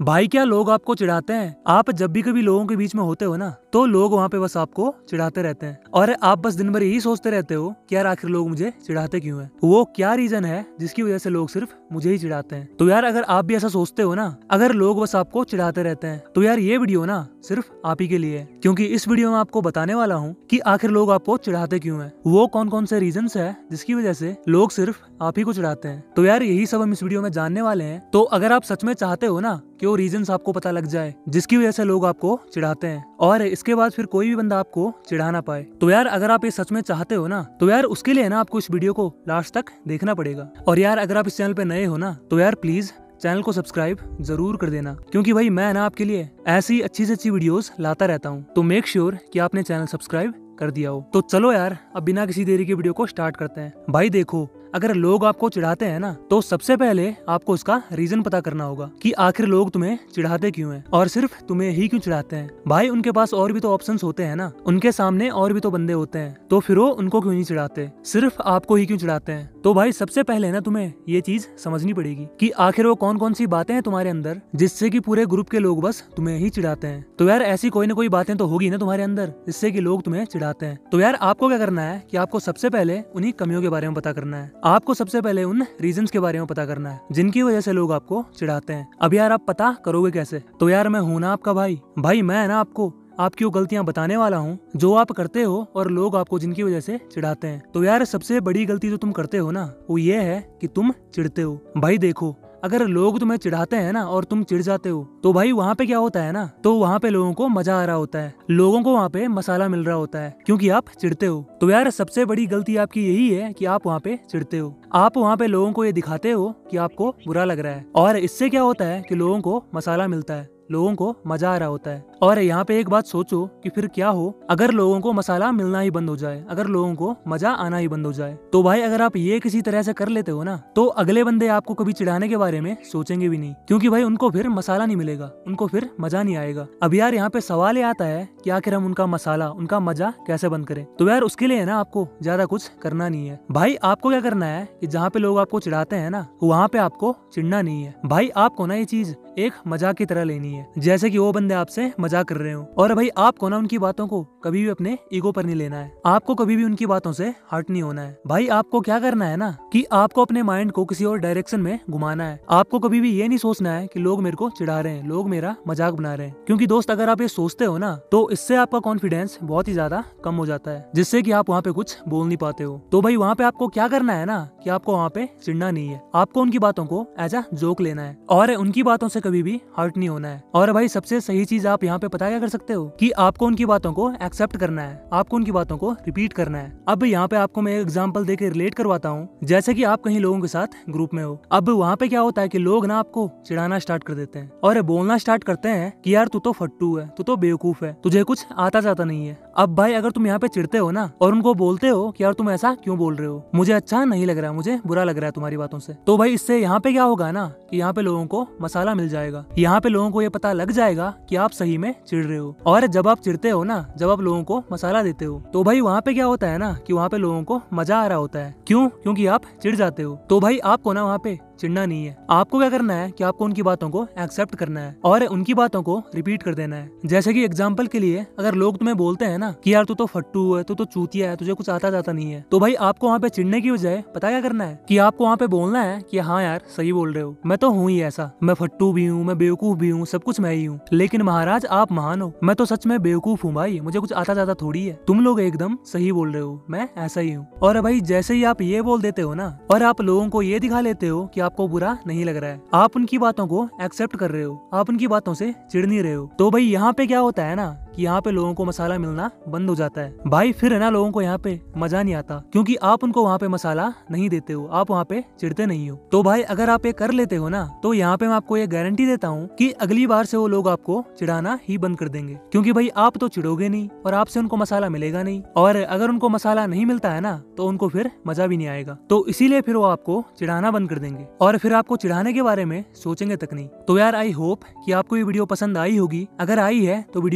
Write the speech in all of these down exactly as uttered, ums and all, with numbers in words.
भाई क्या लोग आपको चिढ़ाते हैं? आप जब भी कभी लोगों के बीच में होते हो ना, तो लोग वहाँ पे बस आपको चिढ़ाते रहते हैं और आप बस दिन भर यही सोचते रहते हो कि यार आखिर लोग मुझे चिढ़ाते क्यों हैं? वो क्या रीजन है जिसकी वजह से लोग सिर्फ मुझे ही चिढ़ाते हैं? तो यार अगर आप भी ऐसा सोचते हो ना, अगर लोग बस आपको चिढ़ाते रहते हैं, तो यार ये वीडियो ना सिर्फ आप ही के लिए है, क्योंकि इस वीडियो में आपको बताने वाला हूँ कि आखिर लोग आपको चिढ़ाते क्यों हैं, वो कौन कौन से रीजंस है जिसकी वजह से लोग सिर्फ आप ही को चिढ़ाते हैं। तो यार यही सब हम इस वीडियो में जानने वाले हैं। तो अगर आप सच में चाहते हो ना कि वो रीजंस आपको पता लग जाए जिसकी वजह से लोग आपको चिढ़ाते हैं और इसके बाद फिर कोई भी बंदा आपको चिढ़ा ना पाए, तो यार अगर आप ये सच में चाहते हो ना, तो यार उसके लिए ना आपको इस वीडियो को लास्ट तक देखना पड़ेगा। और यार अगर आप इस चैनल पे नए हो ना, तो यार प्लीज चैनल को सब्सक्राइब जरूर कर देना, क्योंकि भाई मैं ना आपके लिए ऐसी अच्छी से अच्छी वीडियोस लाता रहता हूँ। तो मेक श्योर कि आपने चैनल सब्सक्राइब कर दिया हो। तो चलो यार अब बिना किसी देरी के वीडियो को स्टार्ट करते हैं। भाई देखो, अगर लोग आपको चिढ़ाते हैं ना, तो सबसे पहले आपको उसका रीजन पता करना होगा कि आखिर लोग तुम्हें चिढ़ाते क्यों हैं और सिर्फ तुम्हें ही क्यों चिढ़ाते हैं। भाई उनके पास और भी तो ऑप्शंस होते हैं ना, उनके सामने और भी तो बंदे होते हैं, तो फिर वो उनको क्यों नहीं चिढ़ाते, सिर्फ आपको ही क्यों चिढ़ाते हैं? तो भाई सबसे पहले ना तुम्हें ये चीज समझनी पड़ेगी कि आखिर वो कौन कौन सी बातें हैं तुम्हारे अंदर जिससे कि पूरे ग्रुप के लोग बस तुम्हें ही चिढ़ाते हैं। तो यार ऐसी कोई ना कोई बातें तो होगी ना तुम्हारे अंदर जिससे कि लोग तुम्हें चिढ़ाते हैं। तो यार आपको क्या करना है कि आपको सबसे पहले उन्हीं कमियों के बारे में पता करना है। आपको सबसे पहले उन रीजंस के बारे में पता करना है जिनकी वजह से लोग आपको चिढ़ाते हैं। अब यार आप पता करोगे कैसे? तो यार मैं हूं ना आपका भाई भाई मैं ना आपको आपकी वो गलतियां बताने वाला हूँ जो आप करते हो और लोग आपको जिनकी वजह से चिढ़ाते हैं। तो यार सबसे बड़ी गलती जो तुम करते हो ना, वो ये है कि तुम चिढ़ते हो। भाई देखो, अगर लोग तुम्हें चिढ़ाते हैं ना और तुम चिढ़ जाते हो, तो भाई वहाँ पे क्या होता है ना, तो वहाँ पे लोगों को मजा आ रहा होता है, लोगों को वहाँ पे मसाला मिल रहा होता है, क्योंकि आप चिढ़ते हो। तो यार सबसे बड़ी गलती आपकी यही है कि आप वहाँ पे चिढ़ते हो। आप वहाँ पे लोगों को ये दिखाते हो कि आपको बुरा लग रहा है, और इससे क्या होता है कि लोगों को मसाला मिलता है, लोगों को मजा आ रहा होता है। और यहाँ पे एक बात सोचो कि फिर क्या हो अगर लोगों को मसाला मिलना ही बंद हो जाए, अगर लोगों को मजा आना ही बंद हो जाए। तो भाई अगर आप ये किसी तरह से कर लेते हो ना, तो अगले बंदे आपको कभी चिढ़ाने के बारे में सोचेंगे भी नहीं, क्योंकि भाई उनको फिर मसाला नहीं मिलेगा, उनको फिर मजा नहीं आएगा। अब यार यहाँ पे सवाल ये आता है कि आखिर हम उनका मसाला, उनका मजा कैसे बंद करें? तो यार उसके लिए ना आपको ज्यादा कुछ करना नहीं है। भाई आपको क्या करना है कि जहाँ पे लोग आपको चिढ़ाते हैं ना, वहाँ पे आपको चिढ़ना नहीं है। भाई आपको ना ये चीज एक मजाक की तरह लेनी है, जैसे कि वो बंदे आपसे मजाक कर रहे हो। और भाई आपको ना उनकी बातों को कभी भी अपने ईगो पर नहीं लेना है, आपको कभी भी उनकी बातों से हर्ट नहीं होना है। भाई आपको क्या करना है ना कि आपको अपने माइंड को किसी और डायरेक्शन में घुमाना है। आपको कभी भी ये नहीं सोचना है कि लोग मेरे को चिढ़ा रहे हैं, लोग मेरा मजाक बना रहे हैं, क्योंकि दोस्त अगर आप ये सोचते हो ना, तो इससे आपका कॉन्फिडेंस बहुत ही ज्यादा कम हो जाता है, जिससे कि आप वहाँ पे कुछ बोल नहीं पाते हो। तो भाई वहाँ पे आपको क्या करना है ना कि आपको वहाँ पे चिढ़ना नहीं है, आपको उनकी बातों को एज अ जोक लेना है और उनकी बातों से कभी भी हर्ट नहीं होना है। और भाई सबसे सही चीज आप यहाँ पे पता क्या कर सकते हो कि आपको उनकी बातों को एक्सेप्ट करना है, आपको उनकी बातों को रिपीट करना है। अब यहाँ पे आपको मैं एक एग्जांपल देके रिलेट करवाता हूँ। जैसे कि आप कहीं लोगों के साथ ग्रुप में हो, अब वहाँ पे क्या होता है कि लोग ना आपको चिढ़ाना स्टार्ट कर देते हैं और बोलना स्टार्ट करते हैं कि यार तू तो फट्टू है, तू तो बेवकूफ है, तुझे कुछ आता जाता नहीं है। अब भाई अगर तुम यहाँ पे चिढ़ते हो ना और उनको बोलते हो कि यार तुम ऐसा क्यों बोल रहे हो, मुझे अच्छा नहीं लग रहा है, मुझे बुरा लग रहा है तुम्हारी बातों से, तो भाई इससे यहाँ पे क्या होगा ना कि यहाँ पे लोगों को मसाला मिल जाएगा, यहाँ पे लोगों को ये पता लग जाएगा कि आप सही में चिढ़ रहे हो। और जब आप चिढ़ते हो ना, जब आप लोगों को मसाला देते हो, तो भाई वहाँ पे क्या होता है ना कि वहाँ पे लोगों को मजा आ रहा होता है। क्यों? क्योंकि आप चिढ़ जाते हो। तो भाई आपको ना वहाँ पे चिढ़ना नहीं है, आपको क्या करना है कि आपको उनकी बातों को एक्सेप्ट करना है और उनकी बातों को रिपीट कर देना है। जैसे कि एग्जांपल के लिए अगर लोग तुम्हें बोलते हैं ना कि यार तू तो फट्टू है, तू तो चूतिया है, तुझे कुछ आता जाता नहीं है, तो भाई आपको वहाँ पे चिढ़ने की बजाय पता क्या करना है कि आपको वहाँ पे बोलना है कि हाँ यार सही बोल रहे हो, मैं तो हूँ ही ऐसा, मैं फट्टू भी हूँ, मैं बेवकूफ भी हूँ, सब कुछ मैं ही हूँ, लेकिन महाराज आप महान हो, मैं तो सच में बेवकूफ हूँ भाई, मुझे कुछ आता जाता थोड़ी है, तुम लोग एकदम सही बोल रहे हो, मैं ऐसा ही हूँ। और भाई जैसे ही आप ये बोल देते हो ना और आप लोगों को ये दिखा लेते हो कि आपको बुरा नहीं लग रहा है, आप उनकी बातों को एक्सेप्ट कर रहे हो, आप उनकी बातों से चिढ़ नहीं रहे हो, तो भाई यहाँ पे क्या होता है ना कि यहाँ पे लोगों को मसाला मिलना बंद हो जाता है। भाई फिर है ना लोगों को यहाँ पे मजा नहीं आता, क्योंकि आप उनको वहाँ पे मसाला नहीं देते हो, आप वहाँ पे चिढ़ते नहीं हो। तो भाई अगर आप ये कर लेते हो ना, तो यहाँ पे मैं आपको ये गारंटी देता हूँ कि अगली बार से वो लोग आपको चिढ़ाना ही बंद कर देंगे, क्योंकि भाई आप तो चिढ़ोगे नहीं और आपसे उनको मसाला मिलेगा नहीं, और अगर उनको मसाला नहीं मिलता है ना तो उनको फिर मजा भी नहीं आएगा, तो इसीलिए फिर वो आपको चिढ़ाना बंद कर देंगे और फिर आपको चिढ़ाने के बारे में सोचेंगे तक नहीं। तो यार आई होप कि आपको ये वीडियो पसंद आई होगी, अगर आई है तो वीडियो को लाइक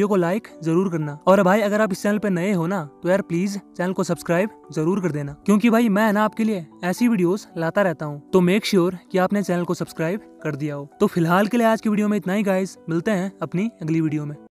लाइक जरूर करना। और भाई अगर आप इस चैनल पे नए हो ना तो यार प्लीज चैनल को सब्सक्राइब जरूर कर देना, क्योंकि भाई मैं ना आपके लिए ऐसी वीडियोस लाता रहता हूँ। तो मेक श्योर कि आपने चैनल को सब्सक्राइब कर दिया हो। तो फिलहाल के लिए आज की वीडियो में इतना ही गाइस, मिलते हैं अपनी अगली वीडियो में।